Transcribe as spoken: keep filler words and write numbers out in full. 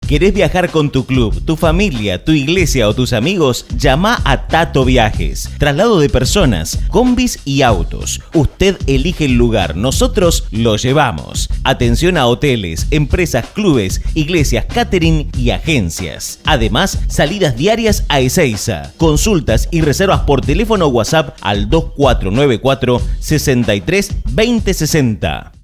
¿Querés viajar con tu club, tu familia, tu iglesia o tus amigos? Llama a Tato Viajes. Traslado de personas, combis y autos. Usted elige el lugar, nosotros lo llevamos. Atención a hoteles, empresas, clubes, iglesias, catering y agencias. Además, salidas diarias a Ezeiza. Consultas y reservas por teléfono o WhatsApp al dos cuatro nueve cuatro, seis tres, dos cero seis cero.